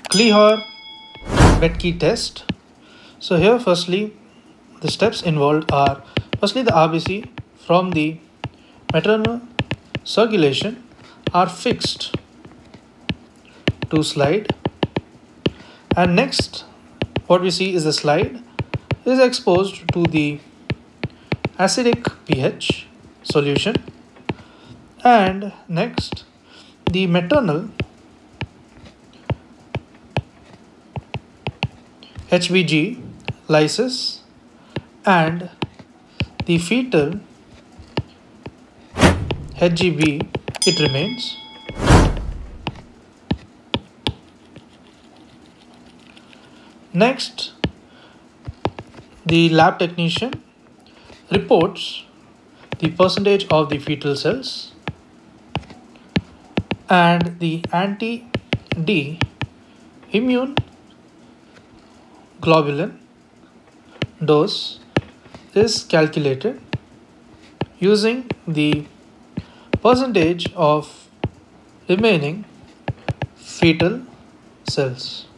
Kleihauer Betke test. So here firstly the steps involved are firstly the RBC from the maternal circulation are fixed to slide, and next what we see is the slide is exposed to the acidic pH solution, and next the maternal HBG lysis and the fetal HGB, it remains. Next, the lab technician reports the percentage of the fetal cells, and the anti-D immune globulin dose is calculated using the percentage of remaining fetal cells.